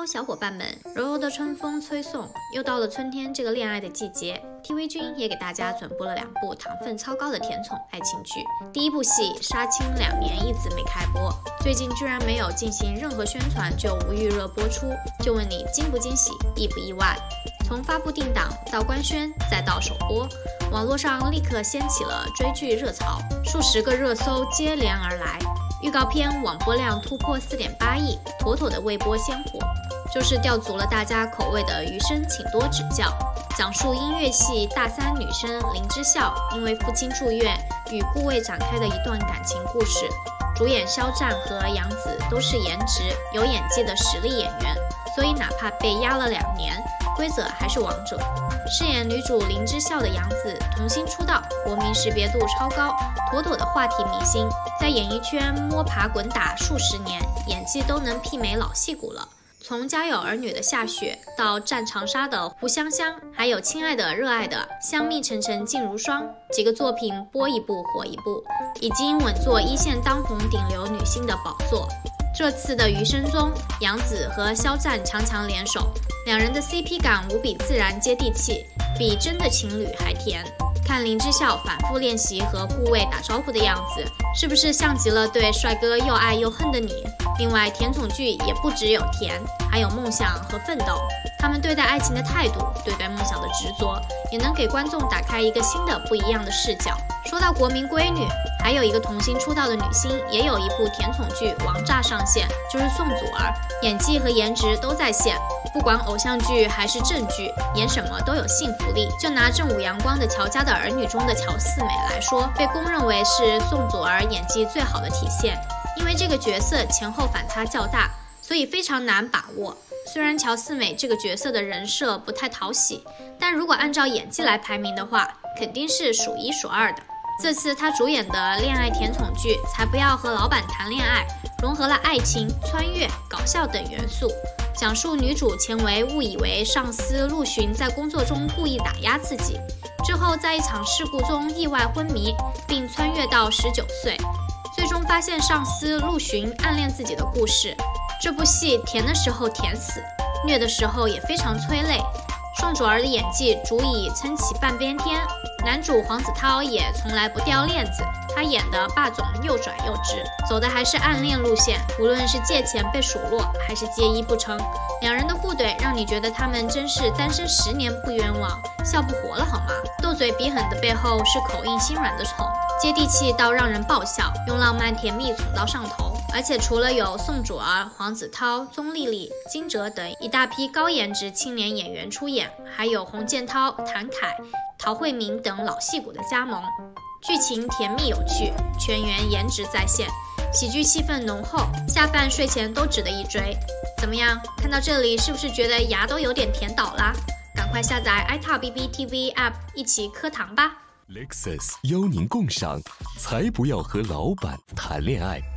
Hello， 小伙伴们，柔柔的春风吹送，又到了春天这个恋爱的季节。TV 君也给大家转播了2部糖分超高的甜宠爱情剧。第一部戏《杀青2年一直没开播，最近居然没有进行任何宣传就无预热播出，就问你惊不惊喜，意不意外？从发布定档到官宣，再到首播，网络上立刻掀起了追剧热潮，数十个热搜接连而来。预告片网播量突破4.8亿，妥妥的未播先火，就是吊足了大家口味的余生请多指教。讲述音乐系大3女生林之校因为父亲住院与顾魏展开的一段感情故事。主演肖战和杨紫都是颜值有演技的实力演员，所以哪怕被压了2年，规则还是王者。饰演女主林之校的杨紫童星出道，国民识别度超高，妥妥的话题明星，在演艺圈摸爬滚打数十年，演技都能媲美老戏骨了。从家有儿女的夏雪到战长沙的胡香香，还有亲爱的热爱的香蜜沉沉烬如霜，几个作品播一部火一部，已经稳坐1线当红顶流女星的宝座。这次的余生中，杨紫和肖战强强联手，两人的 CP 感无比自然接地气，比真的情侣还甜。看林之校反复练习和顾魏打招呼的样子，是不是像极了对帅哥又爱又恨的你？另外，甜宠剧也不只有甜，还有梦想和奋斗。他们对待爱情的态度，对待梦想的执着，也能给观众打开一个新的不一样的视角。说到国民闺女，还有一个童星出道的女星，也有一部甜宠剧王炸上线，就是宋祖儿，演技和颜值都在线。不管偶像剧还是正剧，演什么都有幸福力。就拿正午阳光的乔家的儿女中的乔四美来说，被公认为是宋祖儿演技最好的体现。因为这个角色前后反差较大，所以非常难把握。虽然乔四美这个角色的人设不太讨喜，但如果按照演技来排名的话，肯定是数1数2的。这次她主演的恋爱甜宠剧《才不要和老板谈恋爱》，融合了爱情、穿越、搞笑等元素，讲述女主前为误以为上司陆巡在工作中故意打压自己，之后在一场事故中意外昏迷，并穿越到19岁，最终发现上司陆巡暗恋自己的故事。这部戏甜的时候甜死，虐的时候也非常催泪。宋祖儿的演技足以撑起半边天，男主黄子韬也从来不掉链子，他演的霸总又拽又直，走的还是暗恋路线，无论是借钱被数落，还是接一不成，两人的互怼让你觉得他们真是单身10年不冤枉，笑不活了好吗？斗嘴比狠的背后是口硬心软的宠，接地气到让人爆笑，用浪漫甜蜜宠到上头。而且除了有宋祖儿、黄子韬、钟丽丽、金哲等一大批高颜值青年演员出演，还有洪建涛、谭凯、陶慧明等老戏骨的加盟。剧情甜蜜有趣，全员颜值在线，喜剧气氛浓厚，下饭睡前都值得一追。怎么样？看到这里是不是觉得牙都有点甜倒啦？赶快下载 iTalkBBTV App 一起磕糖吧。 Lexus 邀您共赏，才不要和老板谈恋爱。